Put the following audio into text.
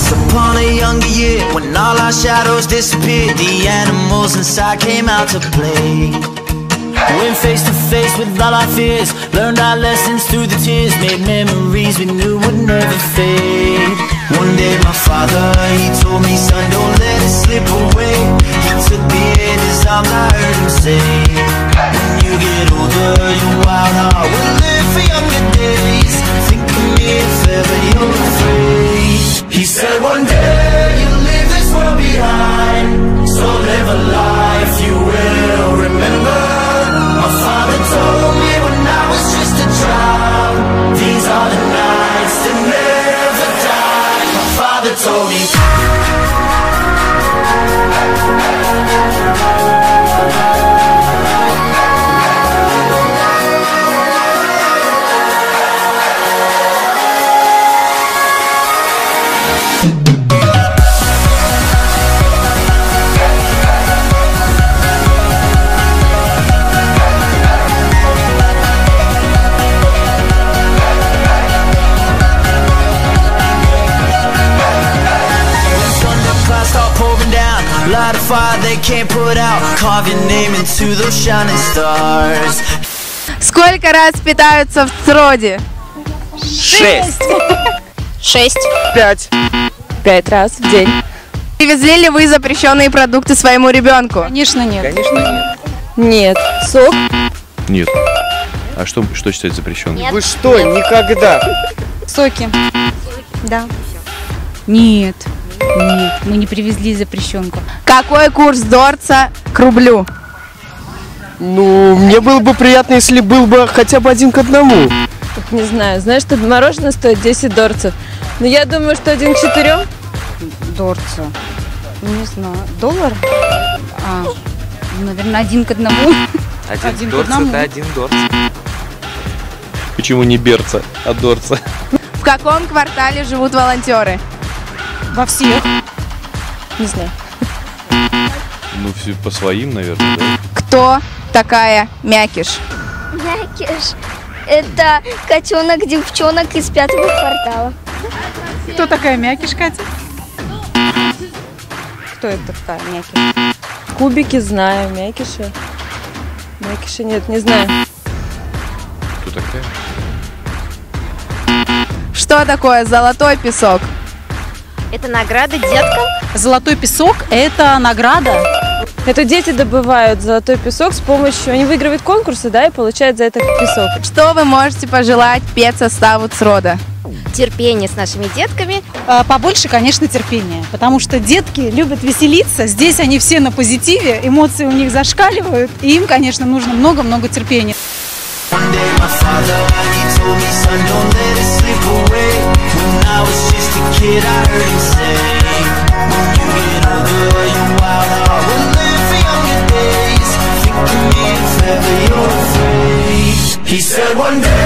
Once upon a younger year, when all our shadows disappeared, the animals inside came out to play. Went face to face with all our fears, learned our lessons through the tears, made memories we knew would never fade. One day my father, he told me, son, don't let it slip away. He took me in his arms, I heard him say, when you get older, your wild heart will live for younger days. Think of me if ever you're afraid. He said one day you'll leave this world behind, so live a life you will remember. My father told me when I was just a child, these are the nights that never die. My father told me. Light a fire they can't put out, carve your name into those shining stars. Сколько раз питаются в Цроде? 6. 6. 5. 5 раз в день. Привезли ли вы запрещенные продукты своему ребенку? Конечно нет. Конечно нет. Нет. Сок? Нет. А что считать запрещенным? Нет. Вы что, никогда? Соки. Да. Нет. Нет, мы не привезли запрещенку. Какой курс дорца к рублю? Ну, мне было бы приятно, если был бы хотя бы 1 к 1. Не знаю. Знаешь, что мороженое стоит 10 дорцев. Но я думаю, что 1 к 4. Дорца. Не знаю. Доллар? Наверное, 1 к 1. Один дорц это 1 дорц. Почему не берца, а дорца? В каком квартале живут волонтеры? Во всех. Не знаю. Ну, все по своим, наверное, да? Кто такая Мякиш? Мякиш – это котенок-девчонок из 5-го квартала. Кто такая Мякиш, Катя? Кто это такая Мякиш? Кубики знаю, Мякиши. Мякиши нет, не знаю. Кто такая? Что такое золотой песок? Это награда деткам. Золотой песок – это награда. Это дети добывают золотой песок с помощью... Они выигрывают конкурсы, да, и получают за это песок. Что вы можете пожелать педсоставу Црода? Терпение с нашими детками. Побольше, конечно, терпения, потому что детки любят веселиться, здесь они все на позитиве, эмоции у них зашкаливают, и им, конечно, нужно много-много терпения. One day my father, he told me, son, don't let it slip away. When I was just a kid, I heard him say, when you get older, your wild heart will live for younger days. Think of me if ever you're afraid. He said one day